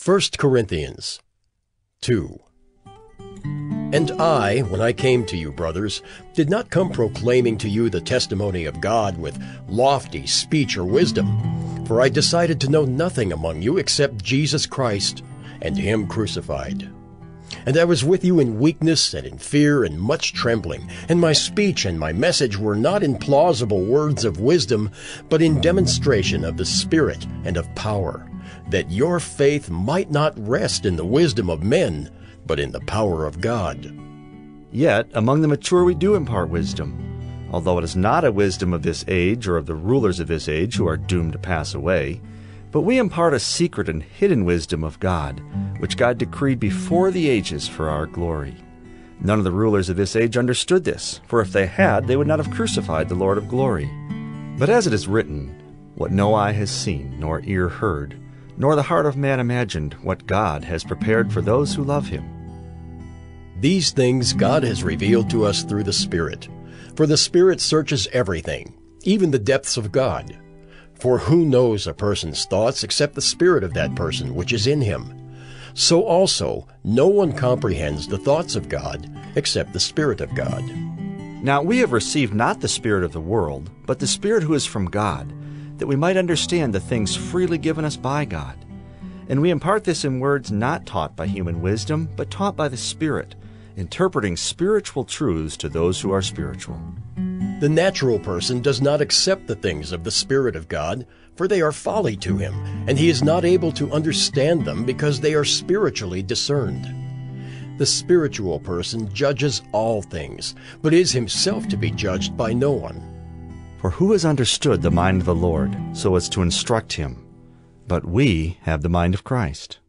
1 Corinthians 2. And I, when I came to you, brothers, did not come proclaiming to you the testimony of God with lofty speech or wisdom, for I decided to know nothing among you except Jesus Christ and Him crucified. And I was with you in weakness and in fear and much trembling, and my speech and my message were not in plausible words of wisdom, but in demonstration of the Spirit and of power, that your faith might not rest in the wisdom of men, but in the power of God. Yet among the mature we do impart wisdom, although it is not a wisdom of this age or of the rulers of this age who are doomed to pass away, but we impart a secret and hidden wisdom of God, which God decreed before the ages for our glory. None of the rulers of this age understood this, for if they had, they would not have crucified the Lord of glory. But as it is written, what no eye has seen, nor ear heard, nor the heart of man imagined, what God has prepared for those who love Him. These things God has revealed to us through the Spirit. For the Spirit searches everything, even the depths of God. For who knows a person's thoughts except the spirit of that person which is in him? So also no one comprehends the thoughts of God except the Spirit of God. Now we have received not the spirit of the world, but the Spirit who is from God, that we might understand the things freely given us by God. And we impart this in words not taught by human wisdom, but taught by the Spirit, interpreting spiritual truths to those who are spiritual. The natural person does not accept the things of the Spirit of God, for they are folly to him, and he is not able to understand them because they are spiritually discerned. The spiritual person judges all things, but is himself to be judged by no one. For who has understood the mind of the Lord, so as to instruct him? But we have the mind of Christ.